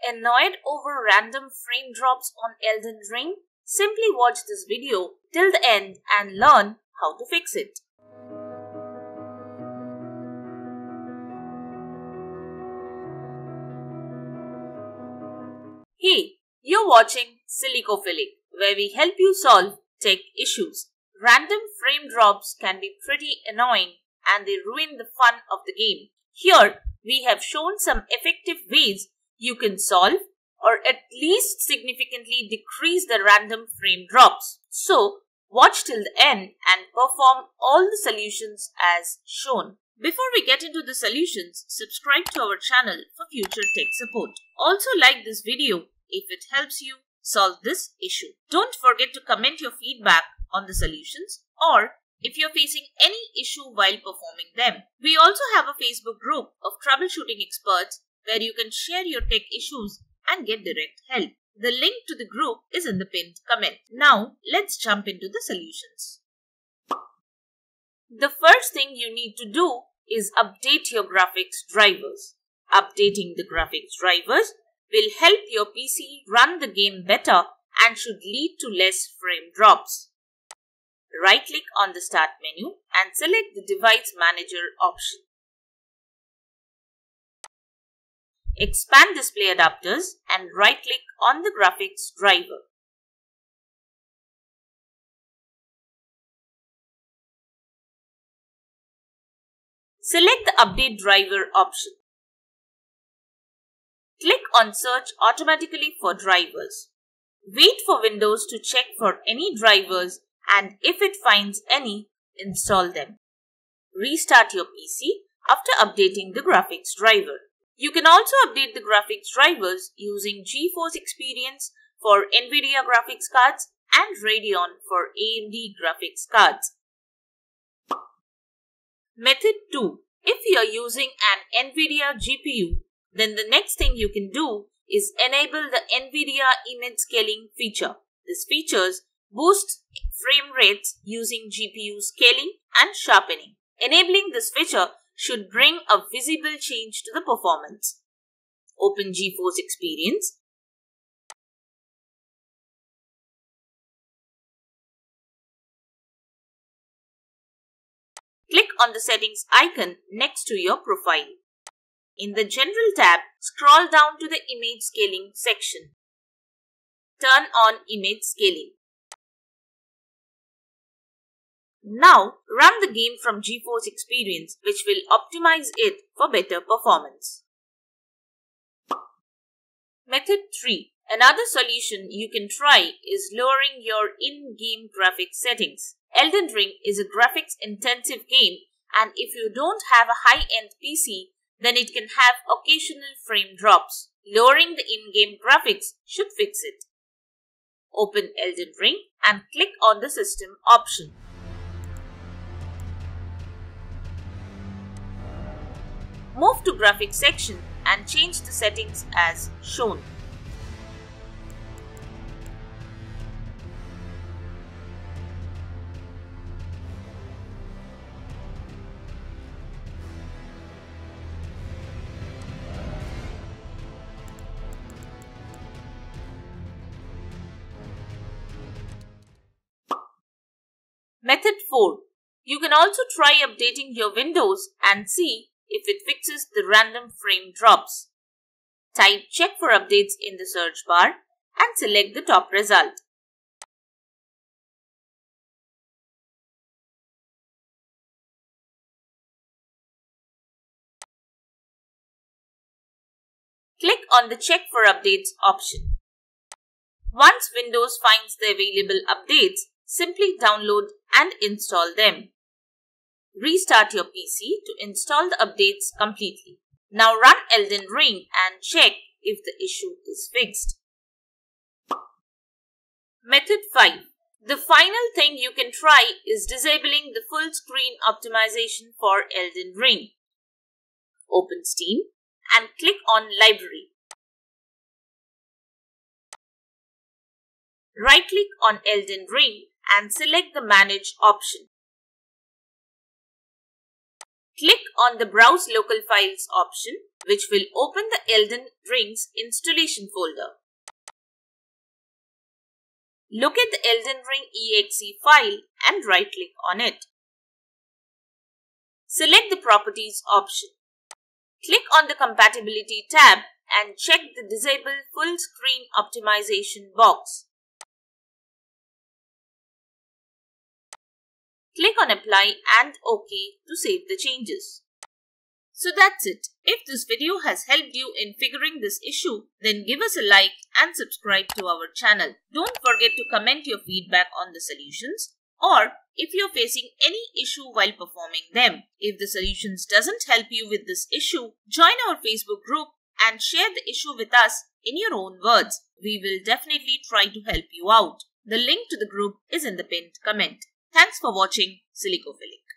annoyed over random frame drops on Elden Ring? Simply watch this video till the end and learn how to fix it. Hey, you're watching Silicophilic, where we help you solve tech issues. Random frame drops can be pretty annoying and they ruin the fun of the game. Here, we have shown some effective ways you can solve or at least significantly decrease the random frame drops. So, watch till the end and perform all the solutions as shown. Before we get into the solutions, subscribe to our channel for future tech support. Also like this video if it helps you solve this issue. Don't forget to comment your feedback on the solutions or if you're facing any issue while performing them. We also have a Facebook group of troubleshooting experts where you can share your tech issues and get direct help. The link to the group is in the pinned comment. Now, let's jump into the solutions. The first thing you need to do is update your graphics drivers. Updating the graphics drivers will help your PC run the game better and should lead to less frame drops. Right-click on the Start menu and select the Device Manager option. Expand Display Adapters and right-click on the graphics driver. Select the Update Driver option. Click on Search automatically for drivers. Wait for Windows to check for any drivers and if it finds any, install them. Restart your PC after updating the graphics driver. You can also update the graphics drivers using GeForce Experience for NVIDIA graphics cards and Radeon for AMD graphics cards. Method 2. If you are using an NVIDIA GPU, then the next thing you can do is enable the NVIDIA image scaling feature. This feature boosts frame rates using GPU scaling and sharpening. Enabling this feature should bring a visible change to the performance. Open GeForce Experience. Click on the settings icon next to your profile. In the General tab, scroll down to the Image Scaling section. Turn on Image Scaling. Now, run the game from GeForce Experience, which will optimize it for better performance. Method 3. Another solution you can try is lowering your in-game graphics settings. Elden Ring is a graphics-intensive game, and if you don't have a high-end PC, then it can have occasional frame drops. Lowering the in-game graphics should fix it. Open Elden Ring and click on the System option. Move to Graphics section and change the settings as shown. Method 4. You can also try updating your Windows and see if it fixes the random frame drops. Type Check for Updates in the search bar and select the top result. Click on the Check for Updates option. Once Windows finds the available updates, simply download and install them. Restart your PC to install the updates completely. Now run Elden Ring and check if the issue is fixed. Method 5. The final thing you can try is disabling the full screen optimization for Elden Ring. Open Steam and click on Library. Right-click on Elden Ring and select the Manage option. Click on the Browse Local Files option, which will open the Elden Ring's installation folder. Locate the Elden Ring exe file and right-click on it. Select the Properties option. Click on the Compatibility tab and check the Disable Full Screen Optimization box. Click on Apply and OK to save the changes. So that's it. If this video has helped you in figuring this issue, then give us a like and subscribe to our channel. Don't forget to comment your feedback on the solutions, or if you're facing any issue while performing them. If the solutions doesn't help you with this issue, join our Facebook group and share the issue with us in your own words. We will definitely try to help you out. The link to the group is in the pinned comment. Thanks for watching Silicophilic.